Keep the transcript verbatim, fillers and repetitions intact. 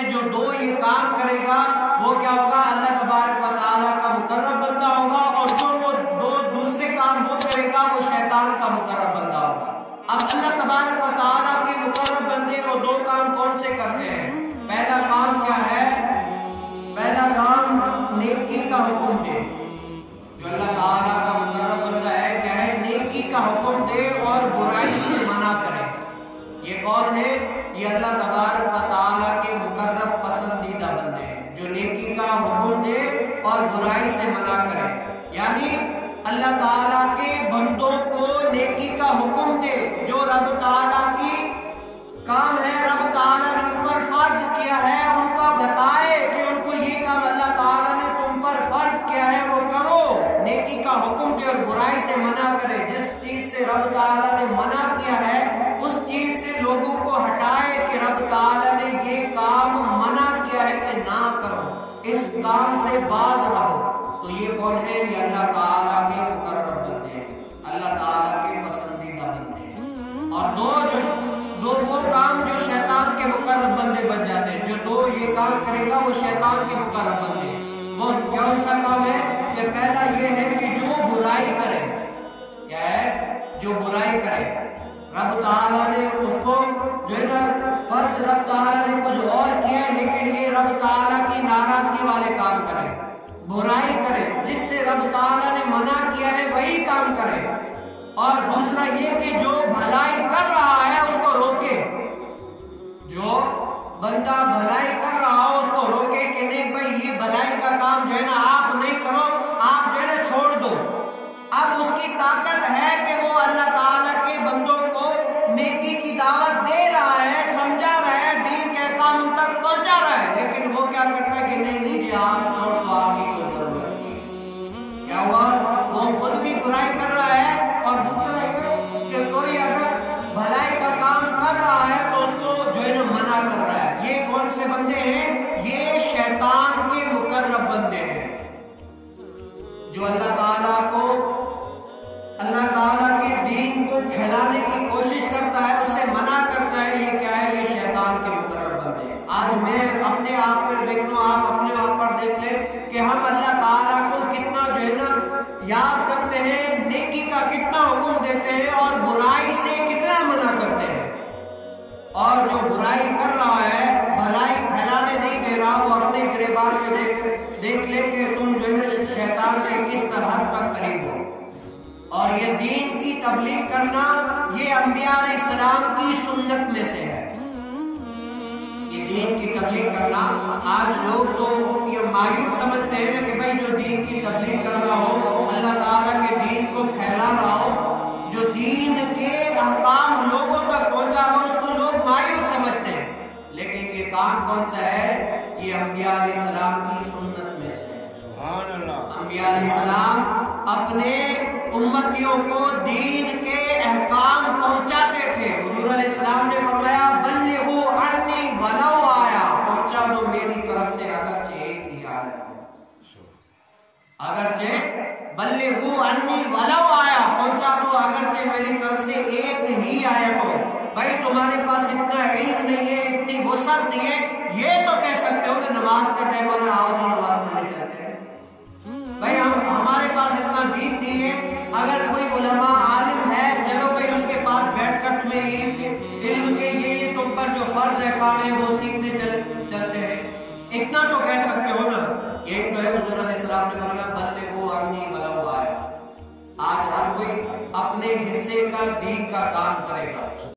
جو دو یہ کام کرے گا وہ کیا ہوگا؟ اللہ تبارک و تعالیٰ کا مقرب بندہ ہوگا، اور جو وہ دو دوسرے کام وہ کرے گا وہ شیطان کا مقرب بندہ ہوگا۔ اب اللہ تبارک و تعالیٰ کے مقرب بندے وہ دو کام کون سے کرتے ہیں؟ پہلا کام کیا ہے؟ پہلا کام نیکی کا حکم دے۔ جو اللہ تعالیٰ کا مقرب بندہ ہے کیا ہے؟ نیکی کا حکم دے اور برائی سے منع کرے۔ یہ کون ہے؟ یہ اللہ تبارک و تعالیٰ کے مقرب پسندیدہ بندے ہیں، جو نیکی کا حکم دے اور برائی سے منع کرے۔ یعنی اللہ تعالیٰ کے بندوں کو نیکی کا حکم دے، جو رب تعالیٰ کی کام ہے، رب تعالیٰ نے ان پر فرض کیا ہے، ان کا بتائے کہ ان کو یہ کام اللہ تعالیٰ نے تم پر فرض کیا ہے وہ کرو، نیکی کا حکم دے اور برائی سے منع کرے۔ جس چیز سے رب تعالیٰ نے منع کیا ہے اس چیز سے لوگوں کو ہٹائے کہ رب تعالیٰ نے یہ کام منع کیا ہے کہ نہ کرو، اس کام سے باز رہو۔ تو یہ کون ہے؟ یہ اللہ تعالیٰ کے مقرب بندے ہیں، اللہ تعالیٰ کے پسندیدہ بندے ہیں۔ اور دو جو دو وہ کام جو شیطان کے مقرب بندے بن جاتے ہیں، جو دو یہ کام کرے گا وہ شیطان کے مقرب بندے، وہ کون سا کام ہے؟ کہ پہلا یہ ہے کہ جو برائی کرے، کیا ہے؟ جو برائی کرے، رب تعالیٰ نے اس کو جو ہے نا فرض رب تعالیٰ نے کچھ اور کیا ہے، لیکن یہ رب تعالیٰ کی ناراضگی والے کام کرے، برائی کرے، جس سے رب تعالیٰ نے منع کیا ہے وہی کام کرے۔ اور دوسرا یہ کہ جو بھلائی کر رہا ہے اس کو روکے، جو بندہ بھلائی کر رہا ہو اس کو روکے کہ نہیں بھائی یہ بھلائی کا کام جو ہے نا آپ نہیں کرو، آپ جو ہے نا چھوڑ دو۔ اب اس کی طاقت ہے کہ وہ اللہ تعالیٰ کے بندوں کو نیکی کی دعوت دے رہا ہے، سمجھا رہا ہے، دین کے احکام ان تک پہنچا رہا ہے، لیکن وہ کیا کرتا ہے کہ نہیں نہیں جی آپ چھوڑ دو، آپ کی کوئی ضرورت نہیں۔ کیا ہوا؟ وہ خود بھی برائی کر رہا ہے، اور دوسرا یہ کہ کوئی اگر بھلائی کا کام کر رہا ہے تو اس کو جو ہے نا منع کر رہا ہے۔ یہ کون سے بندے ہیں؟ یہ شیطان کے مقرب بندے ہیں، جو اللہ تعالیٰ کو اللہ تعالیٰ کے دین کو پھیلانے کی کوشش کرتا ہے، اس سے منع کرتا ہے۔ یہ کیا ہے؟ یہ شیطان کے مقرب بندے ہیں۔ آج میں اپنے آپ پر دیکھ لوں، آپ اپنے آپ پر دیکھ لیں کہ ہم اللہ تعالیٰ کو کتنا جو ہے نا یاد کرتے ہیں، نیکی کا کتنا حکم دیتے ہیں اور برائی سے کتنا منع کرتے ہیں۔ اور جو برائی کر رہا ہے، بھلائی پھیلانے نہیں دے رہا، وہ اپنے گریبان میں دیکھ دیکھ لے کہ تم جو ہے شیطان کے کس طرح تک قریب ہو۔ اور یہ دین کی تبلیغ کرنا یہ انبیاء علیہ السلام کی سنت میں سے ہے۔ یہ دین کی تبلیغ کرنا، آج لوگ تو یہ مایوس سمجھتے ہیں نا کہ بھائی جو دین کی تبلیغ کر رہا ہو، اللہ تعالیٰ کے دین کو پھیلا رہا ہو، جو دین کے احکام لوگوں تک پہنچا رہا ہو، اس کو لوگ مایوس سمجھتے ہیں، لیکن یہ کام کون سا ہے؟ یہ انبیاء علیہ السلام کی سنت میں سے ہے۔ سبحان اللہ۔ انبیاء علیہ السلام اپنے امتیوں کو دین کے احکام پہنچاتے تھے۔ حضور علیہ السلام نے فرمایا بلغوا عنی ولو آیا، پہنچا دو میری طرف سے اگرچہ ایک ہی آیا، اگرچہ بلغوا عنی ولو آیا، پہنچا دو اگرچہ میری طرف سے ایک ہی آیا ہو۔ بھائی تمہارے پاس اتنا علم نہیں ہے، اتنی وسعت نہیں ہے، یہ تو کہہ سکتے ہو کہ نماز کا ٹائم ہو رہا ہے، آؤ جی نماز پڑھنے چلتے ہیں۔ بھائی ہم ہمارے پاس اتنا دین نہیں ہے، اگر کوئی علماء عالم ہے چلو بھائی اس کے پاس بیٹھ کر تمہیں علم کے علم کے یہ یہ تم پر جو فرض ہے کام ہے وہ سیکھنے چل چلتے ہیں، اتنا تو کہہ سکتے ہو نا۔ یہی تو ہے حضور علیہ السلام نے فرمایا بلغوا عنی ولو آیا۔ آج ہر کوئی اپنے حصے کا دین کا کام کرے گا۔